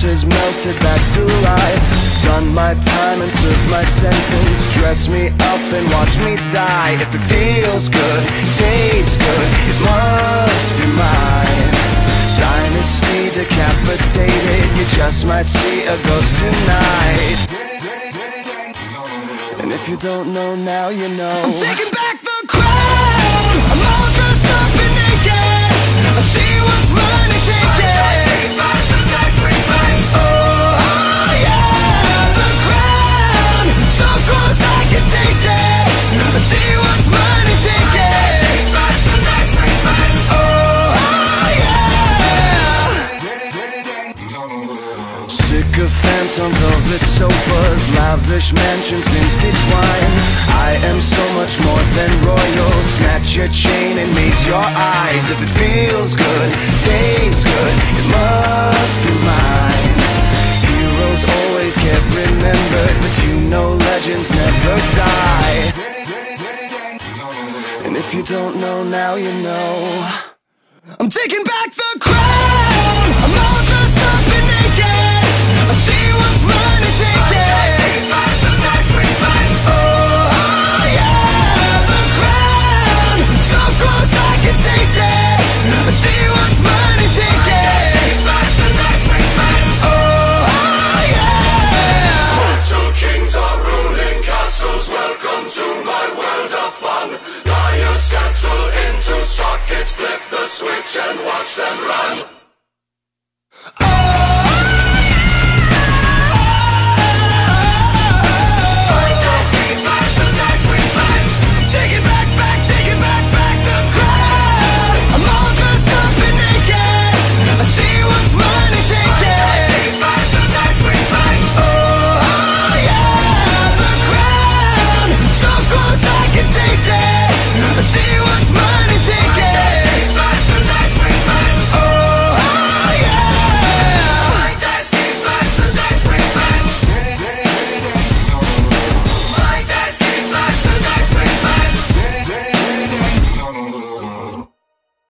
corpses melted back to life. Done my time and served my sentence. Dress me up and watch me die. If it feels good, tastes good, it must be mine. Dynasty decapitated, you just might see a ghost tonight. And if you don't know now, you know. I'm taking back the crown. I'm all dressed up and naked. I see what's mine and take it. Oh yeah, the crown. So close I can taste it. I see what's mine and take it. Oh yeah. Sycophants on velvet sofas, lavish mansions, vintage wine. I am so much more than royal. Snatch your chain and mace your eyes. If it feels good, tastes good, it must be mine. Heroes always get remembered, but you know legends never die. And if you don't know now, you know. I'm taking back the crown.